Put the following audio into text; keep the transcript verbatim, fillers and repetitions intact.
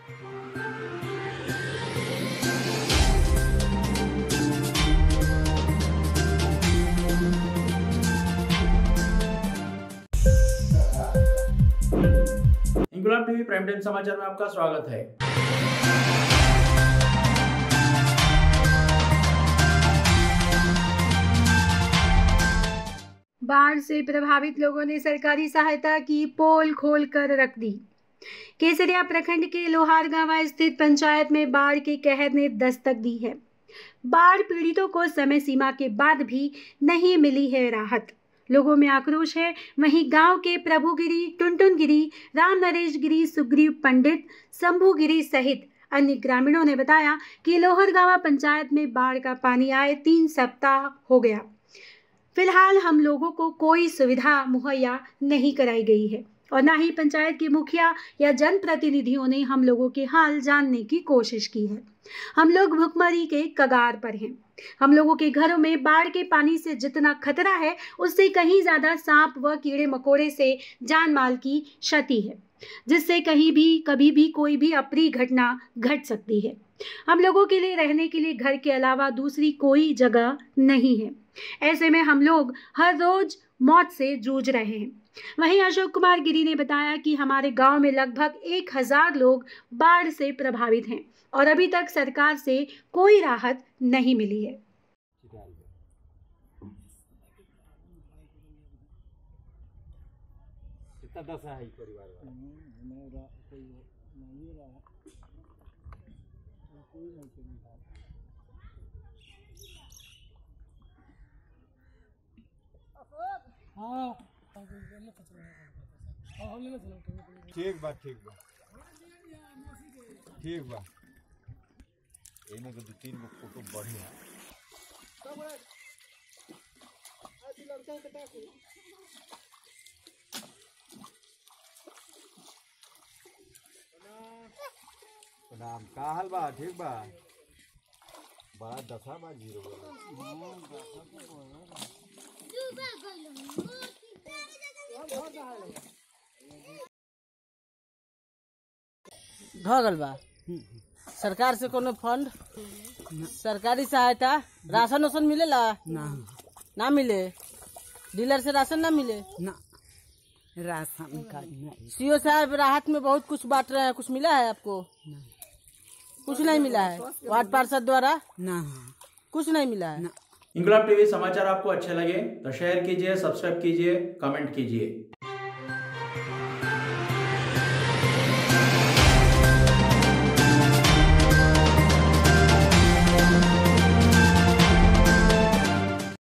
इंकुलाब TV prime time समाचार में आपका स्वागत है। बाढ़ से प्रभावित लोगों ने सरकारी सहायता की पोल खोल कर रख दी। केसरिया प्रखंड के लोहार गांव स्थित पंचायत में बाढ़ के कहर ने दस्तक दी है। बाढ़ पीड़ितों को समय सीमा के बाद भी नहीं मिली है राहत। लोगों में आक्रोश है। वहीं गांव के प्रभुगिरी, टुनटुनगिरी, राम नरेश गिरी, सुग्रीव पंडित, शंभुगिरी सहित अन्य ग्रामीणों ने बताया कि लोहरगांव पंचायत में बाढ़ का पानी आए तीन सप्ताह हो गया। फिलहाल हम लोगों को कोई सुविधा मुहैया नहीं कराई गई है और न ही पंचायत के मुखिया या जनप्रतिनिधियों ने हम लोगों के हाल जानने की कोशिश की है। हम लोग भुखमरी के कगार पर हैं। हम लोगों के घरों में बाढ़ के पानी से जितना खतरा है उससे कहीं ज्यादा सांप व कीड़े मकोड़े से जान माल की क्षति है, जिससे कहीं भी कभी भी कोई भी अप्रिय घटना घट सकती है। हम लोगों के लिए रहने के लिए घर के अलावा दूसरी कोई जगह नहीं है। ऐसे में हम लोग हर रोज मौत से जूझ रहे हैं। वहीं अशोक कुमार गिरी ने बताया कि हमारे गांव में लगभग एक हजार लोग बाढ़ से प्रभावित हैं और अभी तक सरकार से कोई राहत नहीं मिली है। कितना दशा है परिवार वाला? ठीक बा ठीक बा ठीक बा एने के दो तीन गो फोटो बढ़िया प्रणाम। का हाल बा? ठीक बा। बड़ा दशा बा जीरो ढगल बा। सरकार से कोनो फंड, सरकारी सहायता, राशन वासन मिलेला ना? ना मिले। डीलर से राशन ना मिले ना? राशन कार्ड नहीं। सीओ साहब राहत में बहुत कुछ बांट रहे हैं, कुछ मिला है आपको? ना। कुछ नहीं मिला है। वार्ड पार्षद द्वारा ना, कुछ नहीं मिला है। इंकुलाब टीवी समाचार आपको अच्छे लगे तो शेयर कीजिए, सब्सक्राइब कीजिए, कमेंट कीजिए।